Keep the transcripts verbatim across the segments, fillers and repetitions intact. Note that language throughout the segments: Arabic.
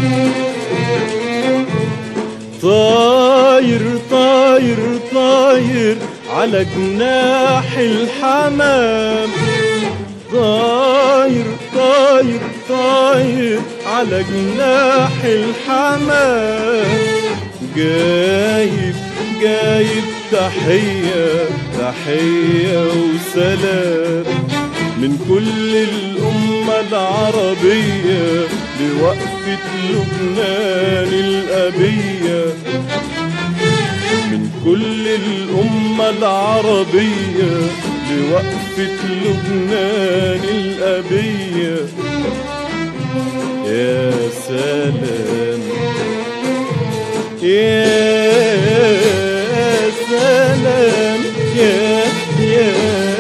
طاير طاير طاير على جناح الحمام، طاير طاير طاير على جناح الحمام، جايب جايب تحية تحية وسلام من كل الأمة العربية لوقفة لبنان الأبية، من كل الأمة العربية لوقفة لبنان الأبية. يا سلام يا سلام يا يا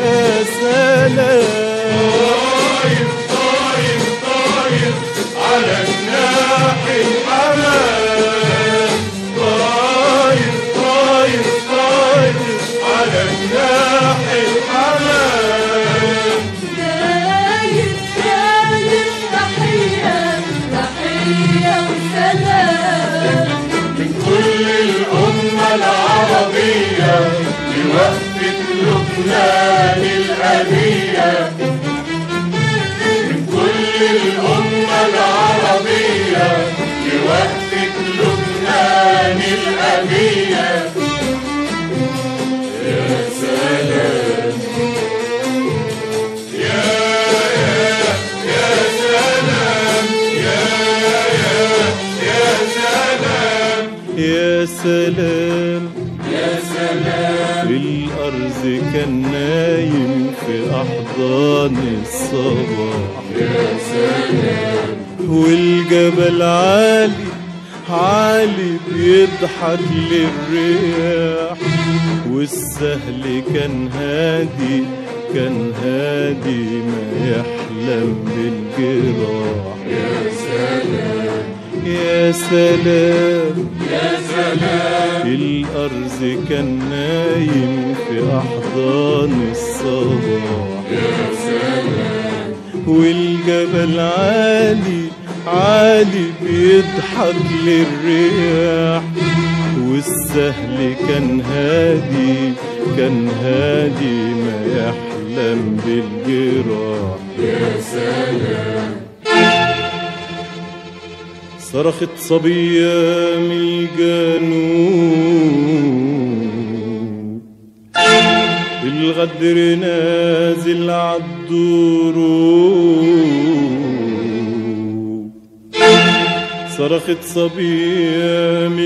سلام. طاير طاير طاير على جناح الحمام، طاير طاير طاير على جناح الحمام، جايب جايب تحية تحية وسلام من كل الأمة العربية لوقفة لبنان الأبية، من كل الأمة العربية لوقفة لبنان الأبية. يا سلام يا يا يا سلام يا يا يا سلام يا سلام يا سلام. الأرز كان نايم في أحضان الصباح، يا سلام والجبل عالي عالي بيضحك للرياح، والسهل كان هادي كان هادي ما يحلم بالجراح. يا سلام يا سلام يا سلام. الأرز كان نايم في أحضان الصباح، يا سلام والجبل عالي عالي بيضحك للرياح، والسهل كان هادي كان هادي ما يحلم بالجراح. يا سلام صرخت صبية من الجنوب، الغدر نازل عالدروب، صرخت صبية من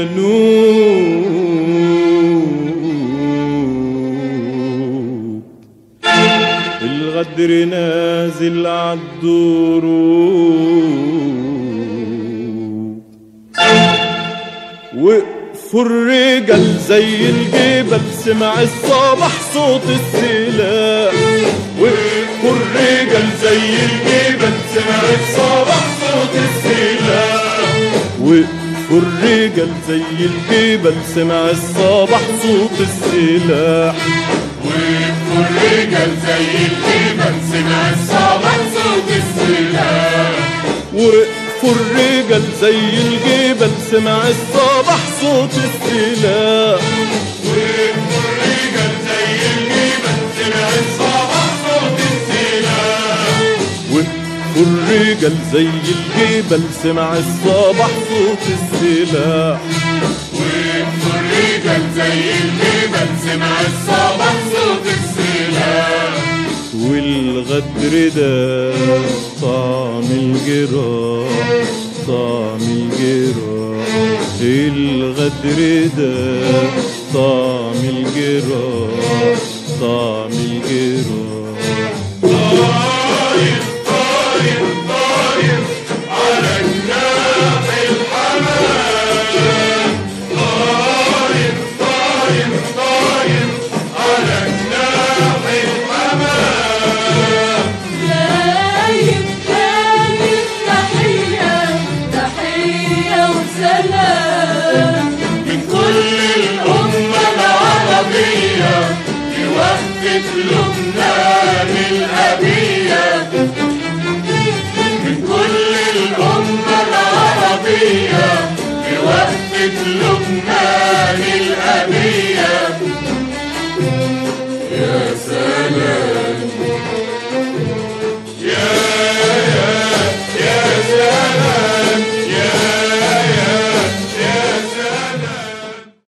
الجنوب، الغدر نازل عالدروب، وقفوا الرجال زي الجبل سمع الصباح صوت السلاح، وقفوا الرجال زي الجبل سمع الصباح صوت السلاح، وقفوا الرجال زي الجبل سمع الصباح صوت السلاح، وقفوا الرجال زي الجبل سمع الصباح صوت السلاح، وقفوا الرجال زي الجبل سمع الصباح صوت السلاح، وقفوا الرجال زي الجبل سمع الصباح صوت السلاح، وقفوا الرجال زي الجبل سمع الصباح صوت السلاح، وقفوا الرجال زي الجبل سمع الصباح صوت السلاح. والغدر ده طعم الجراح طعم الجراح، الغدر ده طعم الجراح طعم الجراح. طاير طاير طاير على جناح الحمام، طاير طاير طاير على جناح الحمام، جايب جايب تحية تحية وسلام من كل الأمة العربية لوقفة لبنان الأبية، من كل الأمة العربية وقفة